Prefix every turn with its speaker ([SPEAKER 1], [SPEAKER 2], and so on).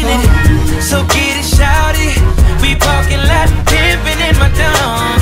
[SPEAKER 1] it. So get it, shout it. We parking lot, pimping in my dome.